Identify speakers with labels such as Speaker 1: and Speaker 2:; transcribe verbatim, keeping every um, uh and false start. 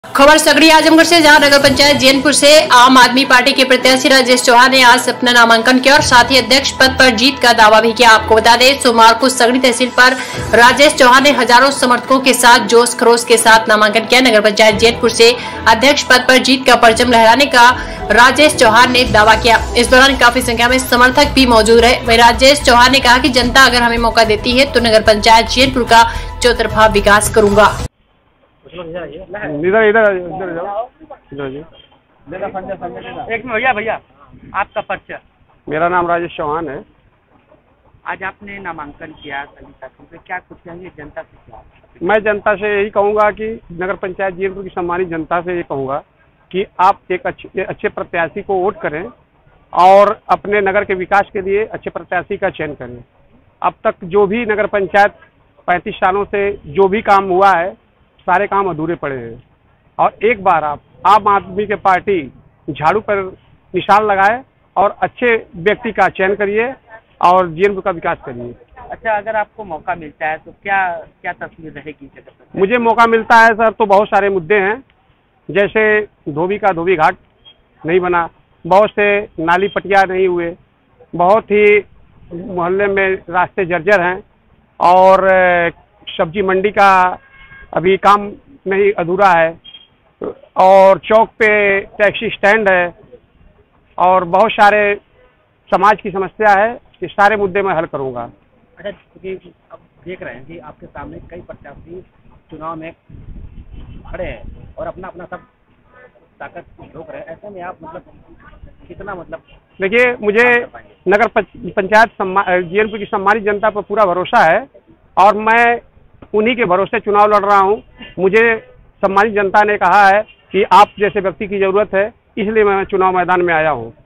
Speaker 1: खबर सगड़ी आजमगढ़ से, जहां नगर पंचायत जैनपुर से आम आदमी पार्टी के प्रत्याशी राजेश चौहान ने आज अपना नामांकन किया और साथ ही अध्यक्ष पद पर जीत का दावा भी किया। आपको बता दें, सोमवार को सगड़ी तहसील पर राजेश चौहान ने हजारों समर्थकों के साथ जोश खरोश के साथ नामांकन किया। नगर पंचायत जैनपुर से अध्यक्ष पद पर जीत का परचम लहराने का राजेश चौहान ने दावा किया। इस दौरान काफी संख्या में समर्थक भी मौजूद रहे। वहीं राजेश चौहान ने कहा कि जनता अगर हमें मौका देती है तो नगर पंचायत जैनपुर का चौतरफा विकास करूंगा।
Speaker 2: इधर इधर इधर जाओ, इधर
Speaker 3: एक मिनट भैया भैया आपका परिचय।
Speaker 2: मेरा नाम राजेश चौहान है।
Speaker 3: आज आपने नामांकन किया, क्या कुछ कहेंगे जनता से? क्या
Speaker 2: मैं जनता से यही कहूँगा कि नगर पंचायत जैनपुर की सम्मानित जनता से ये कहूँगा कि आप एक अच्छे अच्छे प्रत्याशी को वोट करें और अपने नगर के विकास के लिए अच्छे प्रत्याशी का चयन करें। अब तक जो भी नगर पंचायत पैंतीस सालों से जो भी काम हुआ है, सारे काम अधूरे पड़े हैं और एक बार आप आम आदमी के पार्टी झाड़ू पर निशान लगाए और अच्छे व्यक्ति का चयन करिए और जैनपुर का विकास करिए।
Speaker 3: अच्छा, अगर आपको मौका मिलता है तो क्या क्या तस्वीर रहेगी?
Speaker 2: मुझे मौका मिलता है सर तो बहुत सारे मुद्दे हैं, जैसे धोबी का धोबी घाट नहीं बना, बहुत से नाली पटिया नहीं हुए, बहुत ही मोहल्ले में रास्ते जर्जर हैं और सब्जी मंडी का अभी काम नहीं अधूरा है और चौक पे टैक्सी स्टैंड है और बहुत सारे समाज की समस्या है। ये सारे मुद्दे मैं हल करूंगा।
Speaker 3: अच्छा, क्योंकि अब देख रहे हैं कि आपके सामने कई प्रत्याशी चुनाव में खड़े हैं और अपना अपना सब ताकत झोंक रहे हैं, ऐसे में आप मतलब कितना मतलब?
Speaker 2: देखिए, मुझे नगर पंचायत जैनपुर की सम्मानित जनता पर पूरा भरोसा है और मैं उन्हीं के भरोसे चुनाव लड़ रहा हूं। मुझे सम्मानित जनता ने कहा है कि आप जैसे व्यक्ति की जरूरत है, इसलिए मैं चुनाव मैदान में आया हूं।